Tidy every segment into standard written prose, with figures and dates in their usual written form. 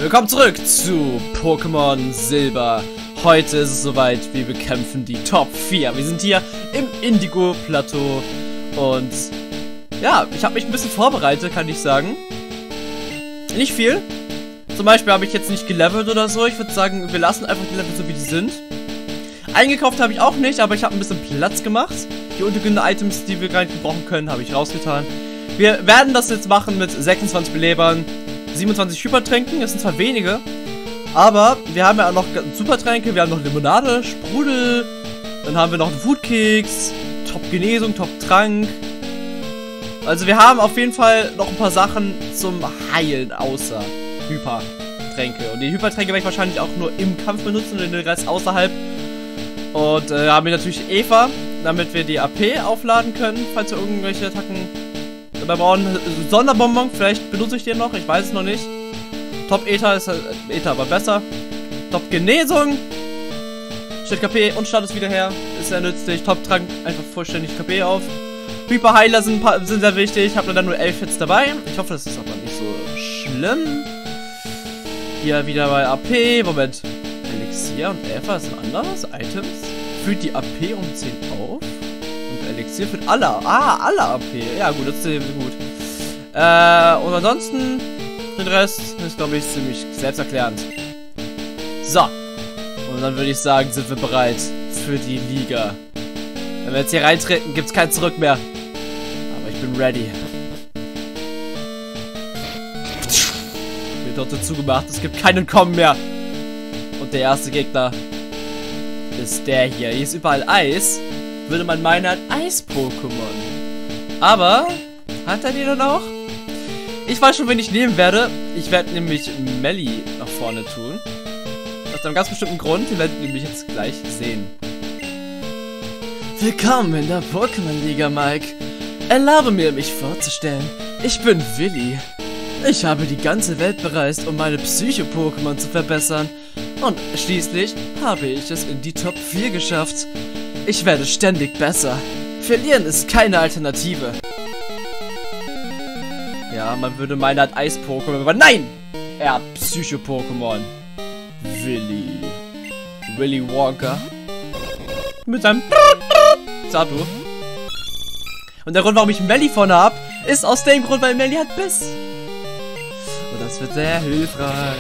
Willkommen zurück zu Pokémon Silber. Heute ist es soweit, wir bekämpfen die Top 4. Wir sind hier im Indigo-Plateau und ja, ich habe mich ein bisschen vorbereitet, kann ich sagen. Nicht viel. Zum Beispiel habe ich jetzt nicht gelevelt oder so. Ich würde sagen, wir lassen einfach die Level so, wie die sind. Eingekauft habe ich auch nicht, aber ich habe ein bisschen Platz gemacht. Die untergründen Items, die wir gar nicht gebrauchen können, habe ich rausgetan. Wir werden das jetzt machen mit 26 Belebern, 27 Hypertränken. Das sind zwar wenige, aber wir haben ja auch noch Supertränke, wir haben noch Limonade, Sprudel, dann haben wir noch einen Foodkeks, Top-Genesung, Top-Trank. Also wir haben auf jeden Fall noch ein paar Sachen zum Heilen außer Hypertränke. Und die Hypertränke werde ich wahrscheinlich auch nur im Kampf benutzen und den Rest außerhalb. Und haben wir natürlich Eva, damit wir die AP aufladen können, falls wir irgendwelche Attacken dabei brauchen. Sonderbonbon, vielleicht benutze ich den noch, ich weiß es noch nicht. Top Ether ist Ether aber besser. Top Genesung. Stellt KP und Status wieder her. Ist sehr nützlich. Top Trank einfach vollständig KP auf. Hyperheiler sind sehr wichtig. Ich habe dann nur 11 Hits dabei. Ich hoffe, das ist aber nicht so schlimm. Hier wieder bei AP. Moment. Elixier und Eva sind anders. Items. Fühlt die AP um 10 auf. Und Elixier führt alle. Alle AP. Ja gut, das ist gut. Und ansonsten den Rest ist, glaube ich, ziemlich selbsterklärend. So. Und dann würde ich sagen, sind wir bereit für die Liga. Wenn wir jetzt hier reintreten, gibt es kein Zurück mehr. Aber ich bin ready. Wird dort zugemacht. Es gibt keinen Kommen mehr. Und der erste Gegner ist der hier. Hier ist überall Eis. Würde man meinen, er hat Eis-Pokémon. Aber hat er die dann auch? Ich weiß schon, wen ich nehmen werde. Ich werde nämlich Melli nach vorne tun. Aus einem ganz bestimmten Grund. Ihr werdet nämlich jetzt gleich sehen. Willkommen in der Pokémon-Liga, Mike. Erlaube mir, mich vorzustellen. Ich bin Willi. Ich habe die ganze Welt bereist, um meine Psycho-Pokémon zu verbessern. Und schließlich habe ich es in die Top 4 geschafft. Ich werde ständig besser. Verlieren ist keine Alternative. Ja, man würde meinen, er hat Eis-Pokémon, aber nein! Er hat Psycho-Pokémon. Willy Wonka. Mit seinem Satu. Und der Grund, warum ich Melli vorne habe, ist aus dem Grund, weil Melli hat Biss. Und das wird sehr hilfreich.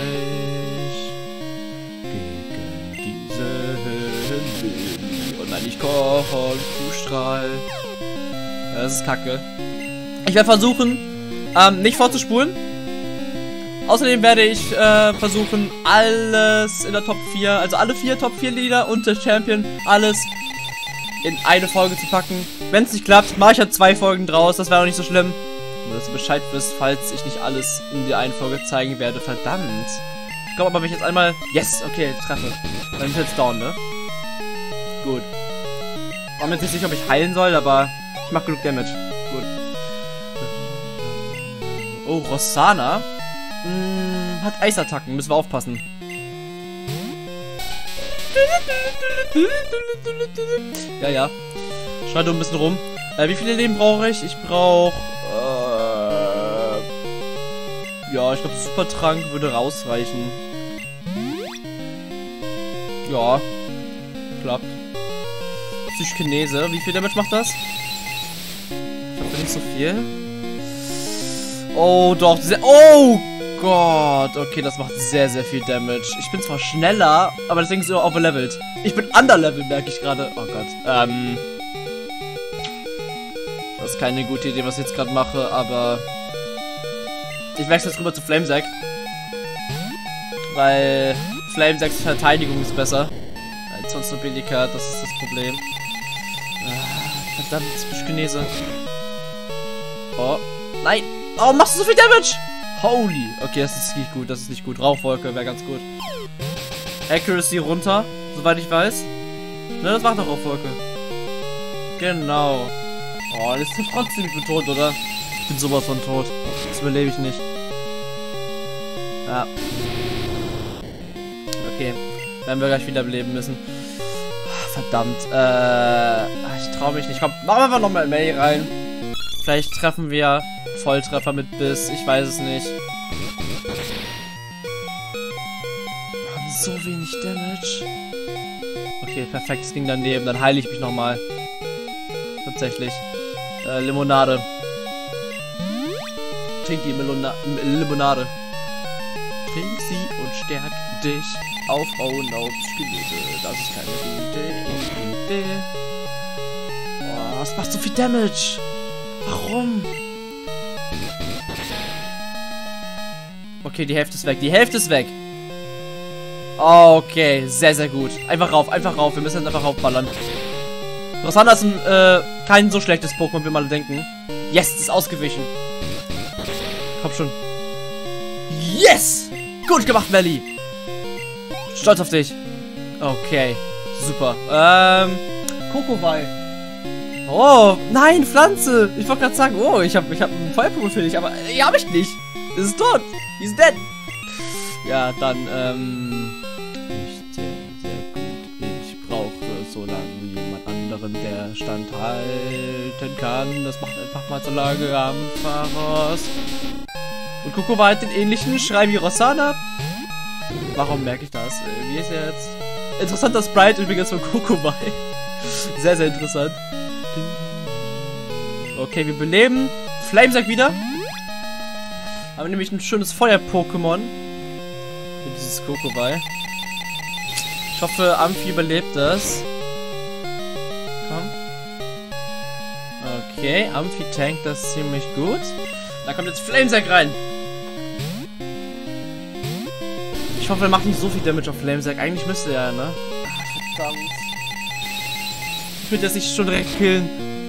Gegen diese Willi. Und nein, nicht Kochen, Kuhstrahl. Das ist kacke. Ich werde versuchen, nicht vorzuspulen. Außerdem werde ich versuchen, alles in der Top 4, also alle 4 Top 4 Lieder und der Champion, alles in eine Folge zu packen. Wenn es nicht klappt, mache ich halt 2 Folgen draus, das wäre auch nicht so schlimm. Nur, dass ihr Bescheid wisst, falls ich nicht alles in der einen Folge zeigen werde. Verdammt. Ich glaube aber, wenn ich jetzt einmal... Yes, okay, treffe. Dann ist jetzt down, ne? Gut. Ich bin mir jetzt nicht sicher, ob ich heilen soll, aber ich mache genug Damage. Gut. Oh, Rossana. Hat Eisattacken, müssen wir aufpassen. Ja. Schneide ein bisschen rum. Wie viele Leben brauche ich? Ich brauche... ja, ich glaube, Supertrank würde rausreichen. Ja. Klappt. Psychokinese. Wie viel Damage macht das? Ich glaube nicht so viel. Oh, doch. Oh Gott. Okay, das macht sehr, sehr viel Damage. Ich bin zwar schneller, aber deswegen ist es immer overlevelt. Ich bin underlevelt, merke ich gerade. Oh Gott. Das ist keine gute Idee, was ich jetzt gerade mache, aber... Ich wechsle jetzt rüber zu Flamesack. Weil Flamesacks Verteidigung ist besser als sonst Nobilika, das ist das Problem. Verdammt, Psychokinese. Oh. Nein! Warum machst du so viel Damage? Holy. Okay, das ist nicht gut, das ist nicht gut. Rauchwolke wäre ganz gut. Accuracy runter, soweit ich weiß. Ne, das macht doch Rauchwolke. Genau. Oh, das ist trotzdem, ich bin tot, oder? Ich bin sowas von tot. Das überlebe ich nicht. Ja. Okay. Werden wir gleich wiederbeleben müssen. Verdammt. Ich traue mich nicht. Komm, machen wir einfach nochmal Mail rein. Vielleicht treffen wir Volltreffer mit Biss. Ich weiß es nicht. so wenig Damage. Okay, perfekt, es ging daneben. Dann heile ich mich nochmal. Tatsächlich. Limonade. Trink die Limonade. Trink sie und stärk dich auf Frauenlaubskelette. Das ist keine gute Idee. Oh, das macht so viel Damage. Warum? Okay, die Hälfte ist weg. Die Hälfte ist weg. Okay, sehr, sehr gut. Einfach rauf, einfach rauf. Wir müssen jetzt einfach raufballern. Rosanna ist kein so schlechtes Pokémon, wie wir mal denken. Yes, es ist ausgewichen. Komm schon. Yes! Gut gemacht, Melly. Stolz auf dich. Okay, super. Kokowai. Oh, nein, Pflanze. Ich wollte gerade sagen, oh, ich hab einen Feuerpokémon für dich, aber hab ich nicht. Es ist tot. He's dead. Ja, dann, nicht sehr, sehr gut. Ich brauche so lange jemand anderen, der standhalten kann. Das macht einfach mal so lange Ampharos. Und Kokowai hat den ähnlichen Schrei wie Rosanna. Warum merke ich das? Wie ist er jetzt? Interessanter Sprite übrigens von Kokowai. Sehr, sehr interessant. Okay, wir beleben Flamesack wieder. Haben nämlich ein schönes Feuer-Pokémon. Dieses Kokowai. Ich hoffe, Amphi überlebt das. Komm. Okay, Amphi tankt das ziemlich gut. Da kommt jetzt Flamesack rein. Ich hoffe, er macht nicht so viel Damage auf Flamesack. Eigentlich müsste er, ne? Ach, verdammt. Ich will das nicht schon direkt killen.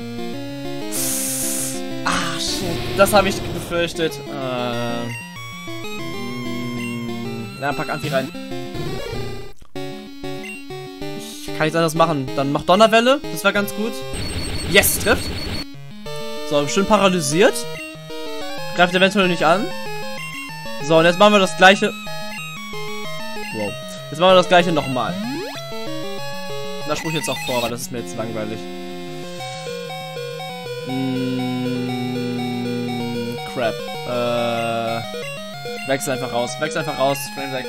Ah, shit. Das habe ich befürchtet. Na, pack Amphi rein. Ich kann nichts anderes machen. Dann mach Donnerwelle. Das war ganz gut. Yes, trifft. So, schön paralysiert. Greift eventuell nicht an. So, und jetzt machen wir das gleiche. Wow. Jetzt machen wir das gleiche nochmal. Da spruch ich jetzt auch vor, weil das ist mir jetzt langweilig. Crap. Wechsel einfach raus. Wechsel einfach raus. Flamesack.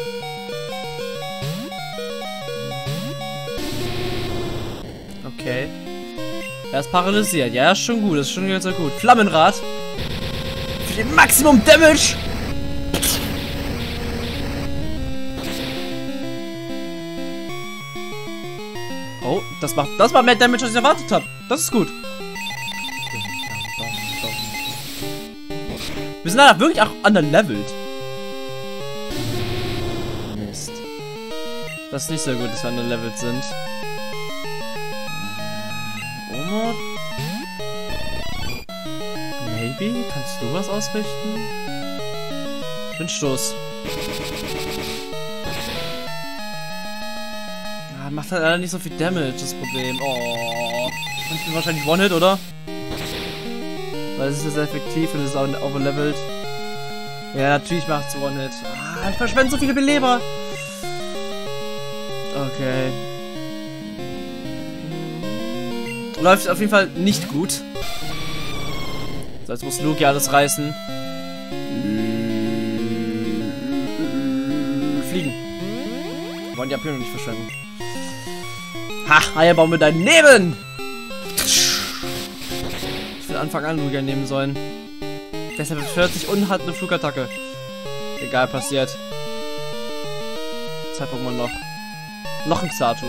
Okay. Er ist paralysiert. Ja, ist schon gut. Das ist schon sehr gut. Flammenrad. Für den Maximum Damage. Oh, das macht mehr Damage, als ich erwartet habe. Das ist gut. Wir sind leider wirklich auch underlevelt. Mist. Das ist nicht so gut, dass wir underlevelt sind. Omod? Maybe? Kannst du was ausrichten? Windstoß. Ja, macht halt leider nicht so viel Damage, das Problem. Oh. Ich bin wahrscheinlich One-Hit, oder? Weil es ist ja sehr effektiv und es ist auch overlevelt. Ja, natürlich macht es One-Hit. Ah, ich verschwende so viele Beleber. Okay. Läuft auf jeden Fall nicht gut. So, jetzt muss Lugia alles reißen. Fliegen. Wir wollen die AP noch nicht verschwenden. Ha, Eierbaum mit deinem Leben! Ich will Anfang an Lugia nehmen sollen. Deshalb 40 und hat eine Flugattacke. Egal, passiert. 2 Pokémon noch. Noch ein Xatu.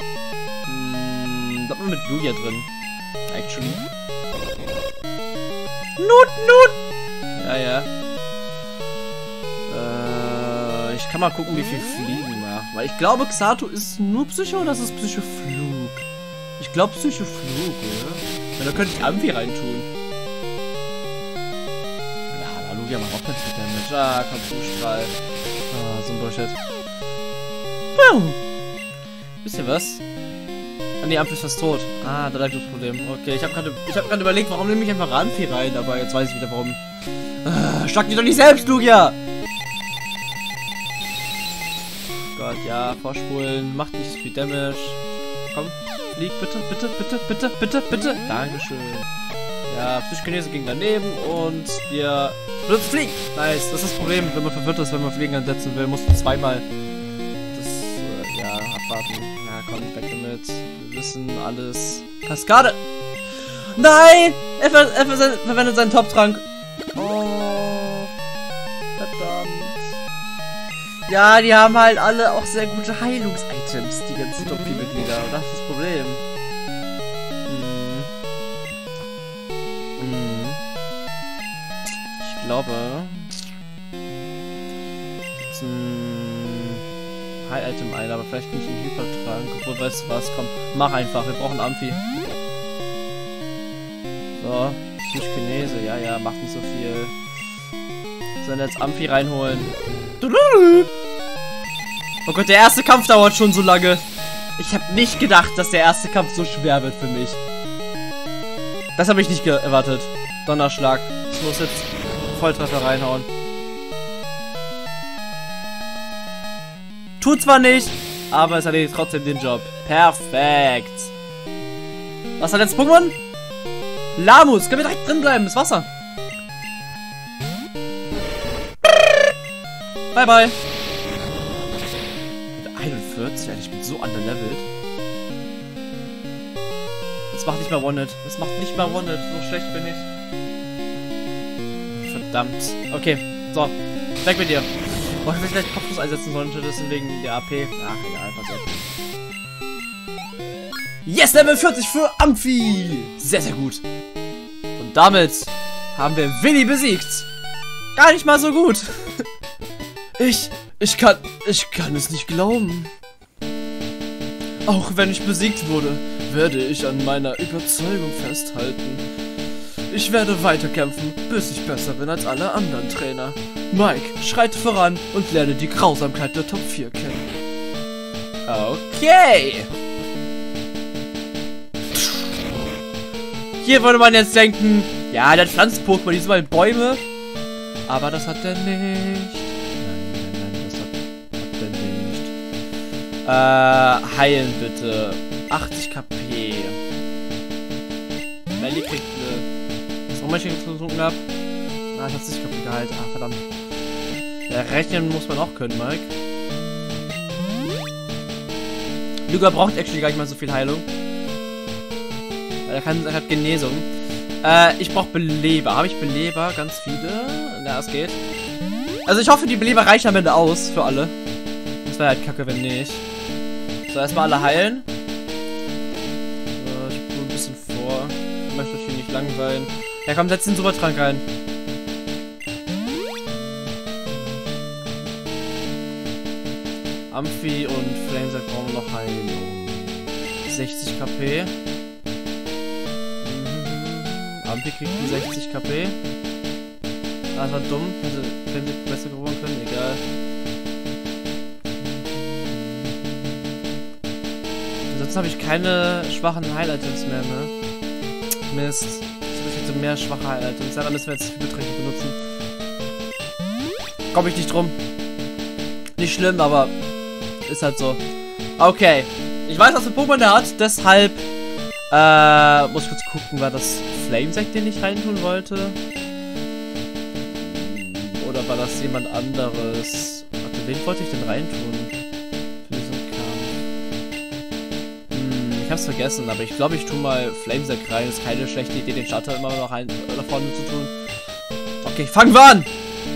Bleibt man mit Lugia drin. Actually. Nut! Ja, ja. Ich kann mal gucken, wie viel Fliegen macht. Weil ich glaube, Xatu ist nur Psycho oder ist es Psychoflug? Ich glaube Psychoflug, oder? Ja, da könnte ich Amphi reintun. Ja, aber Lugia macht auch ganz viel Damage. Ah, komm, Zustrahl. Ah, so ein Bullshit. Boom. Wisst ihr was? Ah, nee, Amphi ist fast tot. Ah, da lag das Problem. Okay, ich hab gerade überlegt, warum nehme ich einfach Amphi rein, aber jetzt weiß ich wieder warum. Ah, schlag dich doch nicht selbst, Lugia! Gott, ja, vorspulen, macht nicht so viel Damage. Komm, flieg, bitte. Dankeschön. Ja, Psychokinese ging daneben und wir fliegen. Nice, das ist das Problem, wenn man verwirrt ist, wenn man Fliegen ansetzen will, musst du zweimal warten. Ja, komm, weg damit. Wir wissen alles. Kaskade! Nein! Er verwendet seinen Top-Trank. Oh. Verdammt. Ja, die haben halt alle auch sehr gute Heilungs-Items, die ganzen Top-4-Mitglieder. Und das ist das Problem. Ich glaube... jetzt ein Heil-Item ein, aber vielleicht nicht ein Hypertrank. Obwohl, weißt du was? Komm, mach einfach. Wir brauchen Amphi. So, Kinese. Ja, macht nicht so viel. Sollen jetzt Amphi reinholen. Oh Gott, der erste Kampf dauert schon so lange. Ich habe nicht gedacht, dass der erste Kampf so schwer wird für mich. Das habe ich nicht erwartet. Donnerschlag. Ich muss jetzt Volltreffer reinhauen. Tut zwar nicht, aber es erledigt trotzdem den Job. Perfekt. Was hat jetzt Pokémon? Lamus. Können wir direkt drin bleiben? Das Wasser. Bye, bye. 41? Alter, ich bin so underlevelt. Das macht nicht mal One-Hit. Das macht nicht mal One-Hit. So schlecht bin ich. Verdammt. Okay, so. Weg mit dir. Oh, ich hätte vielleicht Kopfschuss einsetzen sollen, deswegen der AP. Ach, egal, passiert. Yes, Level 40 für Amphi. Sehr, sehr gut. Und damit haben wir Willi besiegt. Gar nicht mal so gut. Ich kann es nicht glauben. Auch wenn ich besiegt wurde, werde ich an meiner Überzeugung festhalten. Ich werde weiterkämpfen, bis ich besser bin als alle anderen Trainer. Mike, schreite voran und lerne die Grausamkeit der Top 4 kennen. Okay. Hier würde man jetzt denken, ja, der Pflanzen-Pokémon, die sind mal Bäume. Aber das hat er nicht. Nein, das hat er nicht. Heilen bitte. 80 KP. Melly kriegt eine... Warum ich getrunken habe? Ah, ich hab's nicht KP geheilt. Ah, verdammt. Ja, rechnen muss man auch können, Mike. Luga braucht actually gar nicht mal so viel Heilung. Er hat Genesung. Ich brauche Beleber. Habe ich Beleber? Ganz viele? Na, es geht. Also ich hoffe, die Beleber reichen am Ende aus für alle. Das wäre halt kacke, wenn nicht. So, erstmal alle heilen. So, ich tue ein bisschen vor. Ich möchte euch hier nicht langweilen. Ja, komm, setz den Supertrank rein. Amphi und Flamesack brauchen noch Heilung. 60 KP. Amphi kriegt die 60 KP. Ah, das war dumm. Hätte Flamesack besser geworden können. Egal. Ansonsten habe ich keine schwachen Heil-Items mehr, ne? Mist. Ich hätte mehr schwache Heil-Items. Daran müssen wir jetzt Übertränke benutzen. Komme ich nicht drum. Nicht schlimm, aber ist halt so. Okay. Ich weiß, was für Pokémon der hat, deshalb muss ich kurz gucken, war das Flamesack, den ich reintun wollte? Oder war das jemand anderes? Warte, wen wollte ich denn reintun? Für diesen Kampf. Ich hab's vergessen, aber ich glaube, ich tue mal Flamesack rein. Ist keine schlechte Idee, den Starter immer noch rein da vorne zu tun. Okay, fangen wir an!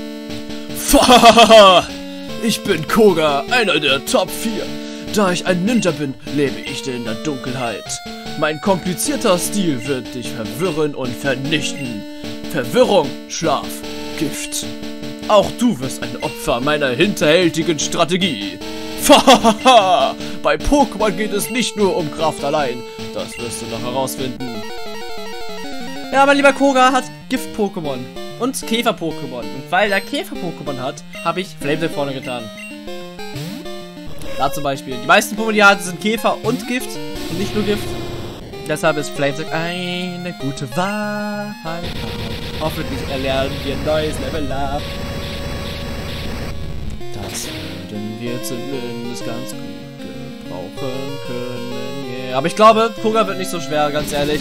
Ich bin Koga, einer der Top 4. Da ich ein Ninja bin, lebe ich in der Dunkelheit. Mein komplizierter Stil wird dich verwirren und vernichten. Verwirrung, Schlaf, Gift. Auch du wirst ein Opfer meiner hinterhältigen Strategie. Bei Pokémon geht es nicht nur um Kraft allein. Das wirst du noch herausfinden. Ja, mein lieber Koga hat Gift-Pokémon. Und Käfer-Pokémon. Und weil er Käfer-Pokémon hat, habe ich Flamesack vorne getan. Da zum Beispiel. Die meisten Pokémon, die er hat, sind Käfer und Gift. Und nicht nur Gift. Deshalb ist Flamesack eine gute Wahrheit. Hoffentlich erlernen wir ein neues Level up. Das würden wir zumindest ganz gut gebrauchen können. Yeah. Aber ich glaube, Koga wird nicht so schwer, ganz ehrlich.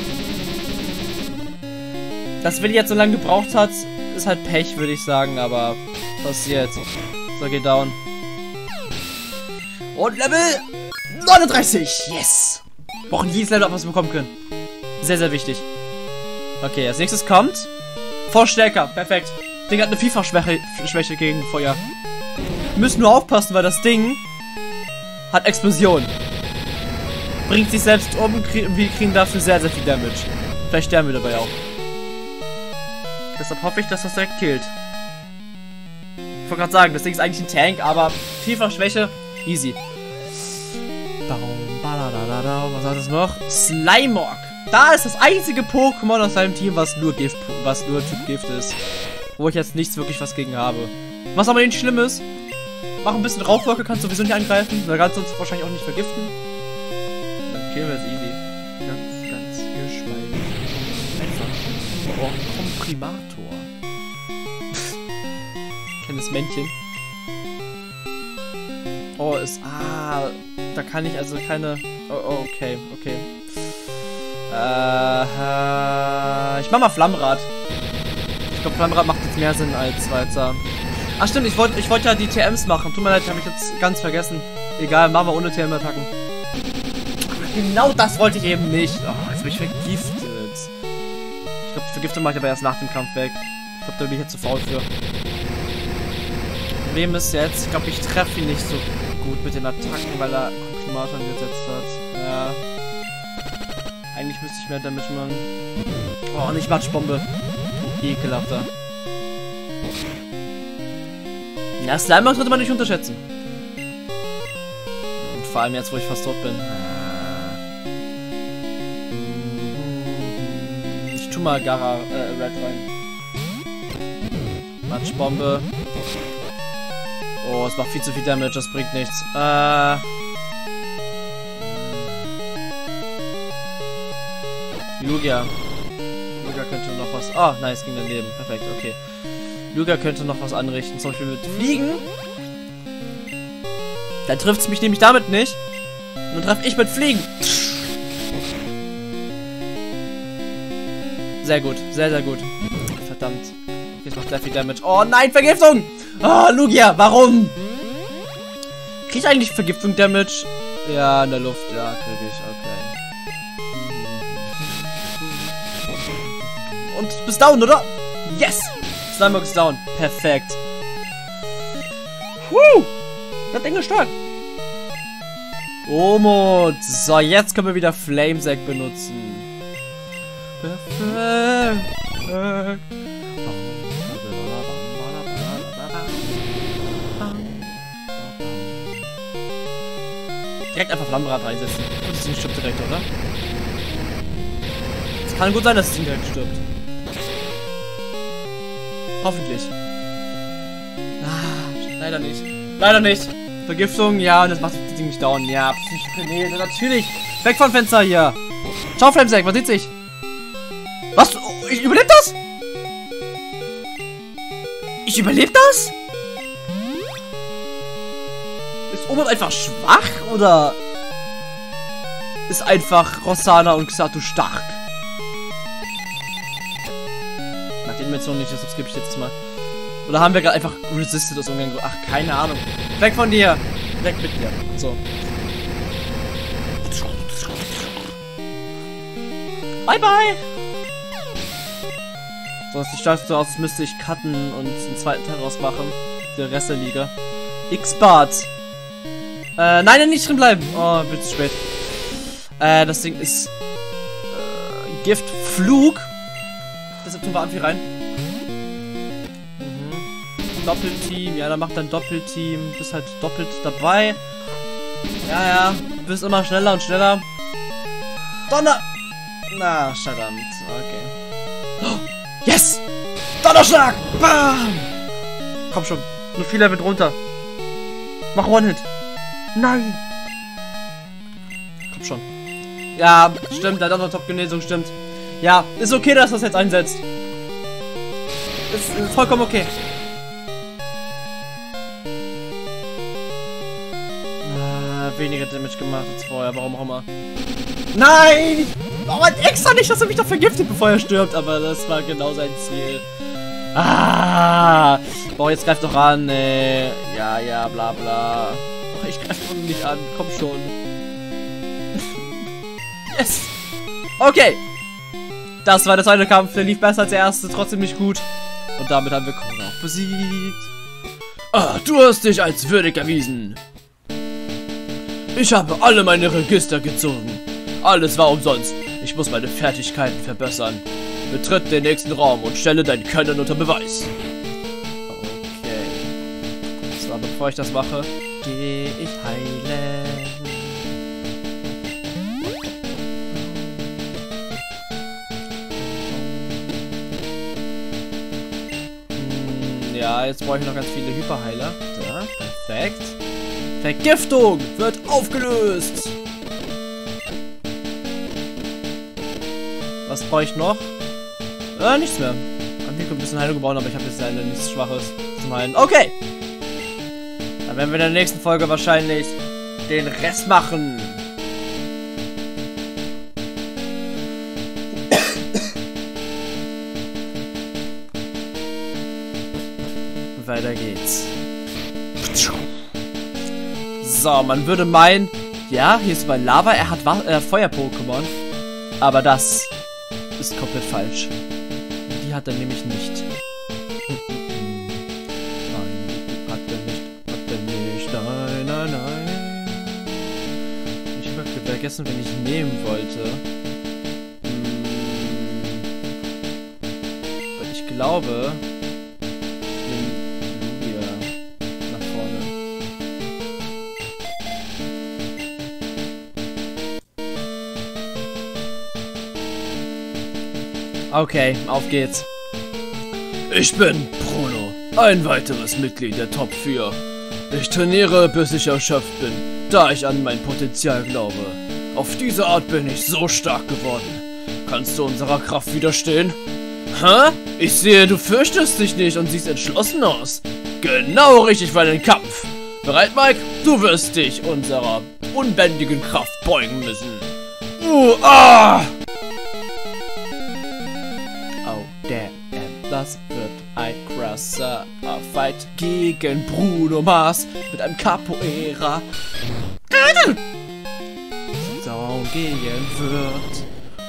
Dass Willi jetzt so lange gebraucht hat, ist halt Pech, würde ich sagen, aber passiert. So, geht down. Und Level 39! Yes! Wir brauchen jedes Level, was wir bekommen können. Sehr, sehr wichtig. Okay, als nächstes kommt Vorstärker. Perfekt. Das Ding hat eine Vielfachschwäche gegen Feuer. Wir müssen nur aufpassen, weil das Ding hat Explosion. Bringt sich selbst um, wir kriegen dafür sehr, sehr viel Damage. Vielleicht sterben wir dabei auch. Deshalb hoffe ich, dass das direkt killt. Ich wollte gerade sagen, das Ding ist eigentlich ein Tank, aber Vielfachschwäche, easy. Was hat es noch? Slimog. Da ist das einzige Pokémon aus seinem Team, was nur Typ Gift ist. Wo ich jetzt nichts wirklich was gegen habe. Was aber nicht schlimm ist, mach ein bisschen Rauchwolke, kannst du sowieso nicht angreifen. Da kannst du uns wahrscheinlich auch nicht vergiften. Dann killen wir es easy. Ganz geschmeidig. Einfach. Oh, Komprimator. Kleines Männchen. Oh, ist... Ah, da kann ich also keine... Oh, okay. Ich mach mal Flammrad. Ich glaube, Flammrad macht jetzt mehr Sinn als weiter. Ach stimmt, ich wollte ja die TMs machen. Tut mir leid, habe ich jetzt ganz vergessen. Egal, machen wir ohne TM-Attacken. Genau das wollte ich eben nicht. Oh, jetzt bin ich vergiftet. Ich glaube, die Vergiftung mache ich aber erst nach dem Kampf weg. Ich glaube, da bin ich jetzt zu faul für. Problem ist jetzt, ich glaube, ich treffe ihn nicht so gut mit den Attacken, weil er Komprimator angesetzt hat. Ja. Eigentlich müsste ich mehr Damage machen. Oh, nicht Matschbombe. Ekelhafter. Ja, Slimer sollte man nicht unterschätzen. Und vor allem jetzt, wo ich fast tot bin. Ich tu mal Gara Red rein. Matschbombe. Oh, es macht viel zu viel Damage, das bringt nichts. Lugia. Lugia könnte noch was... Oh, nice, ging daneben. Perfekt, okay. Lugia könnte noch was anrichten, zum Beispiel mit Fliegen. Dann trifft es mich nämlich damit nicht. Und dann treffe ich mit Fliegen. Sehr gut, sehr, sehr gut. Verdammt. Okay, es macht sehr viel Damage. Oh nein, Vergiftung! Oh, Lugia, warum? Krieg ich eigentlich Vergiftung Damage? Ja, in der Luft, ja, krieg ich, okay. Und du bist down, oder? Yes! Slimer ist down. Perfekt. Das Ding ist stark. Omod. So, jetzt können wir wieder Flamesack benutzen. Perfekt. Direkt einfach Flammenrad reinsetzen. Und das Ding stirbt direkt, oder? Es kann gut sein, dass das Ding direkt stirbt. Hoffentlich. Ah, leider nicht. Leider nicht. Vergiftung, ja, und das macht das Ding nicht down. Ja, nee, natürlich. Weg vom Fenster hier. Ciao, Flamesack, man sieht sich. Was? Ich überlebe das? Ich überlebe das? Ist Omod einfach schwach, oder ist einfach Rossana und Xatu stark? Nach den Dimensionen nicht, deshalb skippe ich jetzt mal. Oder haben wir gerade einfach resisted aus irgendeinem Grund? Ach, keine Ahnung. Weg von dir! Weg mit dir. So. Bye, bye! So, es sieht so aus, als müsste ich cutten und einen zweiten Teil rausmachen. Der Rest der Liga. X-Bart! Nein, nicht drin bleiben! Oh, wird zu spät. Das Ding ist... Giftflug. Deshalb tun wir Amphi rein. Doppelteam, ja, dann macht dann Doppelteam, bist halt doppelt dabei. Ja, ja, du bist immer schneller und schneller. Donner! Na, verdammt, okay. Oh, yes! Donnerschlag! Bam! Komm schon, nur 4 Level drunter. Mach One-Hit. Nein! Komm schon. Ja, stimmt, der Donner-Top-Genesung stimmt. Ja, ist okay, dass das jetzt einsetzt. Ist vollkommen okay. Weniger Damage gemacht als vorher, warum auch immer. Nein! Warum hat extra nicht, dass er mich doch vergiftet, bevor er stirbt, aber das war genau sein Ziel. Ah! Boah, jetzt greift doch an, ey. Ja, bla bla. Ich greife doch nicht an, komm schon. Yes! Okay. Das war der zweite Kampf. Der lief besser als der erste. Trotzdem nicht gut. Und damit haben wir Krone auch besiegt. Ah, du hast dich als würdig erwiesen. Ich habe alle meine Register gezogen. Alles war umsonst. Ich muss meine Fertigkeiten verbessern. Betritt den nächsten Raum und stelle dein Können unter Beweis. Okay. So, bevor ich das mache, gehe ich heilen. Ja, jetzt brauche ich noch ganz viele Hyperheiler. Da, perfekt. Vergiftung wird aufgelöst. Was brauche ich noch? Nichts mehr. Ich habe ein bisschen Heilung gebaut, aber ich habe jetzt leider nichts Schwaches zum Heilen. Okay. Dann werden wir in der nächsten Folge wahrscheinlich den Rest machen. Weiter geht's. So, man würde meinen, ja, hier ist über Lava, er hat Feuer-Pokémon. Aber das ist komplett falsch. Die hat er nämlich nicht. Nein, hat er nicht, nein. Ich habe vergessen, wenn ich nehmen wollte. Und ich glaube... Okay, auf geht's. Ich bin Bruno, ein weiteres Mitglied der Top 4. Ich trainiere, bis ich erschöpft bin, da ich an mein Potenzial glaube. Auf diese Art bin ich so stark geworden. Kannst du unserer Kraft widerstehen? Hä? Ich sehe, du fürchtest dich nicht und siehst entschlossen aus. Genau richtig für einen Kampf. Bereit, Mike? Du wirst dich unserer unbändigen Kraft beugen müssen. Das wird ein krasser Fight gegen Bruno Mars mit einem Capoeira. So gehen wird.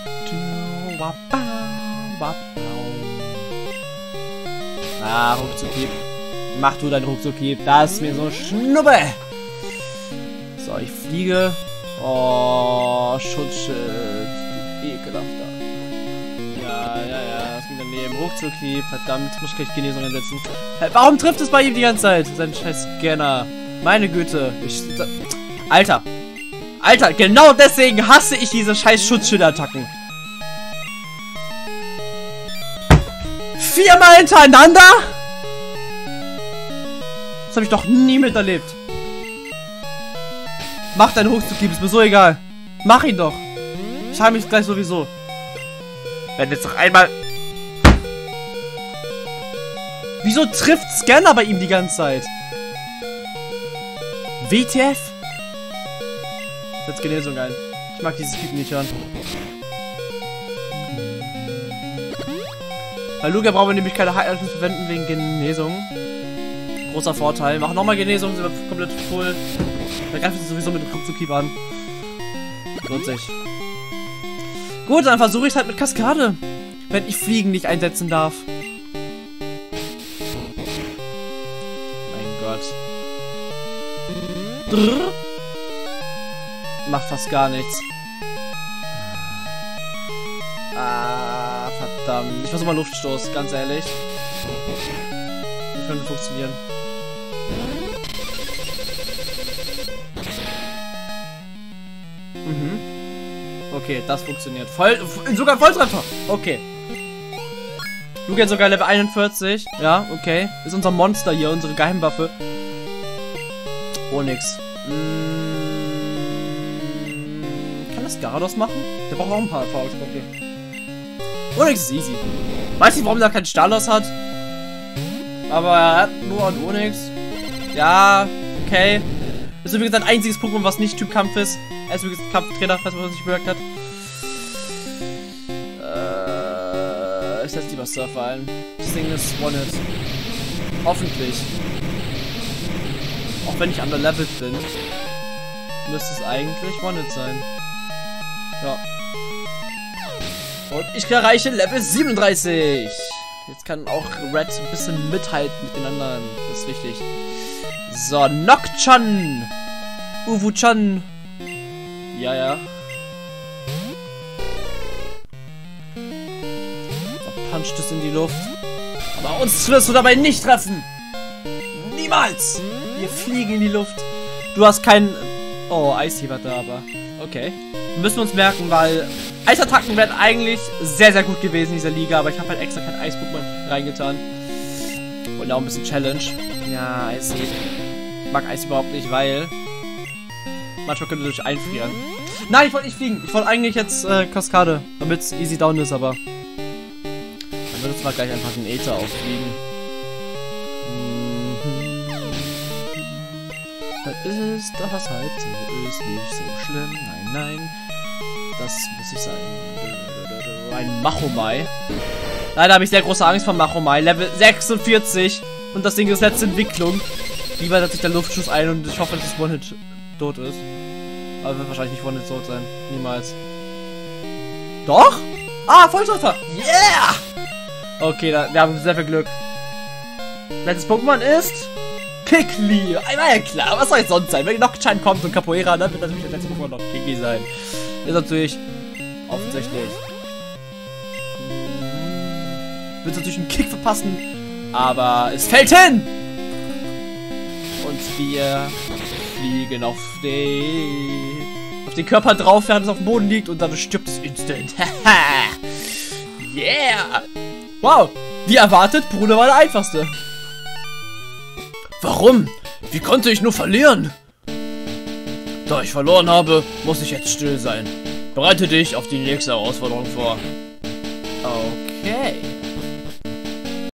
Ah, Ruckzuckhieb. Mach du deinen Ruckzuckhieb. Das ist mir so schnuppe. So, ich fliege. Oh, Schutzschild. Du ekelhafter. Ja. Das ging daneben. Ruckzuckhieb. Verdammt, muss ich gleich Genesung einsetzen. Warum trifft es bei ihm die ganze Zeit? Sein scheiß Scanner. Meine Güte. Alter, genau deswegen hasse ich diese scheiß Schutzschildattacken. 4-mal hintereinander? Das habe ich doch nie miterlebt. Mach deinen Ruckzuckhieb, ist mir so egal. Mach ihn doch. Ich heile mich gleich sowieso. Wenn jetzt noch einmal... Wieso trifft Scanner bei ihm die ganze Zeit? WTF? Setz Genesung ein. Ich mag dieses Typen nicht hören. Bei Lugia brauchen wir nämlich keine Heilung verwenden wegen Genesung. Großer Vorteil. Machen nochmal Genesung, sind wir komplett voll. Da greifen sie sowieso mit dem Ruckzuckhieb an. Lohnt sich. Gut, dann versuche ich es halt mit Kaskade. Wenn ich Fliegen nicht einsetzen darf. Mein Gott. Drrr. Macht fast gar nichts. Ah, verdammt. Ich versuche mal Luftstoß, ganz ehrlich. Das könnte funktionieren. Okay, das funktioniert. Sogar Volltreffer. Okay. Lugia sogar Level 41. Ja, okay. Ist unser Monster hier, unsere Geheimwaffe. Oh, nix. Kann das Garados machen? Der braucht auch ein paar Erfahrungspunkte. Onyx ist easy. Weiß nicht, warum er keinen Stalos hat. Aber er hat nur einen Onyx. Ja, okay. Das ist übrigens ein einziges Pokémon, was nicht Typ Kampf ist. Er ist übrigens ein Kampftrainer, falls man das nicht bemerkt hat. Ich setze lieber Surfer ein. Das Ding ist One-Hit. Hoffentlich. Auch wenn ich underlevelt bin, müsste es eigentlich One-Hit sein. Ja. Und ich erreiche Level 37. Jetzt kann auch Red ein bisschen mithalten mit den anderen. Das ist wichtig. So, Nocturne. Uwu-chan. Ja, ja. Puncht es in die Luft. Aber uns wirst du dabei nicht treffen. Niemals. Wir fliegen in die Luft. Du hast keinen... Oh, Eistee war da, aber... Okay. Müssen wir uns merken, weil... Eisattacken wären eigentlich sehr, sehr gut gewesen in dieser Liga, aber ich habe halt extra kein Eis-Pokémon reingetan. Und auch ein bisschen Challenge. Ja, Eistee. Ich mag Eis überhaupt nicht, weil... Manchmal könnte durch einfrieren. Nein, ich wollte nicht fliegen. Ich wollte eigentlich jetzt Kaskade, damit es easy down ist, aber... Dann wird uns mal gleich einfach den Äther auffliegen. Das ist doch was halt so ist nicht so schlimm. Nein, nein. Das muss ich sagen. Ein Machomai. Leider habe ich sehr große Angst vor Machomai. Level 46. Und das Ding ist letzte Entwicklung. Lieber setzt sich der Luftschuss ein und ich hoffe, dass das One-Hit tot ist. Aber wird wahrscheinlich nicht One-Hit tot sein. Niemals. Doch? Ah, Volltreffer. Yeah! Okay, wir haben sehr viel Glück. Letztes Pokémon ist... Kikli. Einmal ja klar, was soll jetzt sonst sein? Wenn Nocturne kommt und Capoeira, dann wird natürlich das letzte Pokémon noch Kikli sein. Ist natürlich offensichtlich. Wird natürlich einen Kick verpassen, aber es fällt hin! Und wir fliegen auf den Körper drauf, während es auf dem Boden liegt und dann stirbt es instant. Yeah! Wow! Wie erwartet, Bruder war der einfachste. Warum? Wie konnte ich nur verlieren? Da ich verloren habe, muss ich jetzt still sein. Bereite dich auf die nächste Herausforderung vor. Okay.